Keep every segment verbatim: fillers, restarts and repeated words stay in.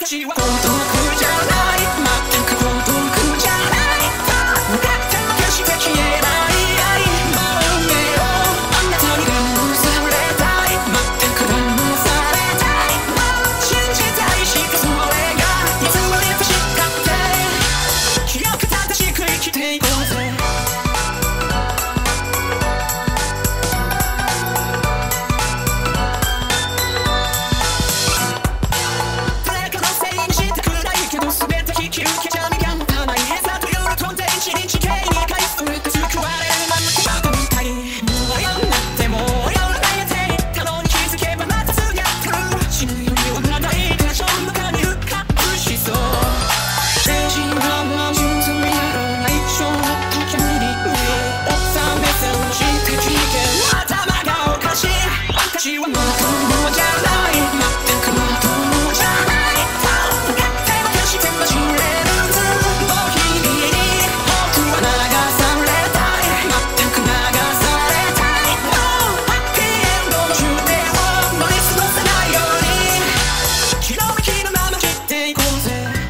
私は孤独じゃない全く孤独じゃないだって決して消えない愛も運命をあなたに騙されたい全く騙されたい信じたいしかそれがいつまでかしかって記憶正しく生きていこうぜ私はまともじゃない全くまともじゃないだって決して忘れるずもう日々に僕は流されたい全く流されたいもうハッピーエンドの終点を乗り過ごさないようにひらめきのまま生きていこうぜ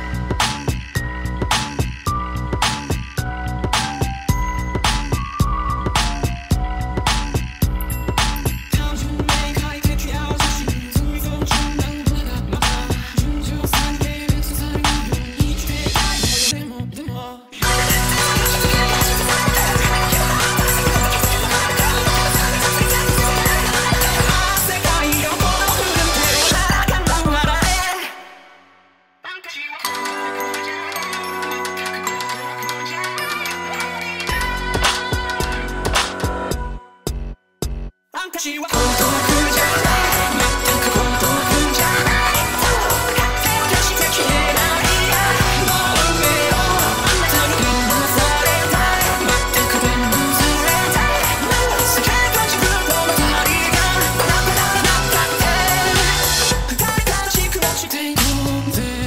私は孤独じゃない全く孤独じゃないだって決して消えない愛の運命をあなたに騙されたい全く騙されたい世界は自分の周りがバラバラになったって二人楽しく落ちていこうぜ